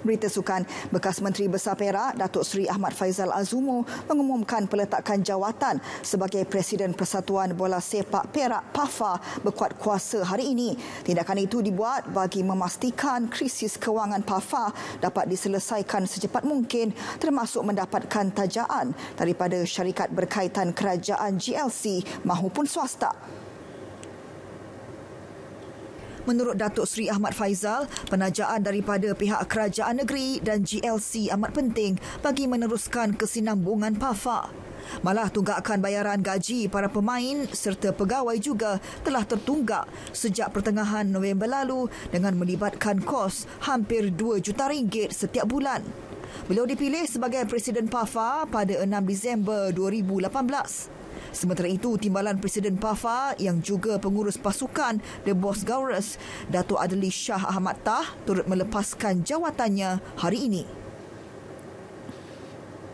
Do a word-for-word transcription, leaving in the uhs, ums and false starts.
Berita sukan, bekas Menteri Besar Perak Datuk Seri Ahmad Faizal Azumo mengumumkan peletakan jawatan sebagai Presiden Persatuan Bola Sepak Perak P A F A berkuat kuasa hari ini. Tindakan itu dibuat bagi memastikan krisis kewangan P A F A dapat diselesaikan secepat mungkin, termasuk mendapatkan tajaan daripada syarikat berkaitan kerajaan G L C mahupun swasta. Menurut Datuk Seri Ahmad Faizal, penajaan daripada pihak kerajaan negeri dan G L C amat penting bagi meneruskan kesinambungan P A F A. Malah tunggakan bayaran gaji para pemain serta pegawai juga telah tertunggak sejak pertengahan November lalu dengan melibatkan kos hampir dua juta ringgit setiap bulan. Beliau dipilih sebagai Presiden P A F A pada enam Disember dua ribu lapan belas. Sementara itu, Timbalan Presiden P A F A yang juga pengurus pasukan The Boss Gaurus, Datuk Adli Shah Ahmad Tah turut melepaskan jawatannya hari ini.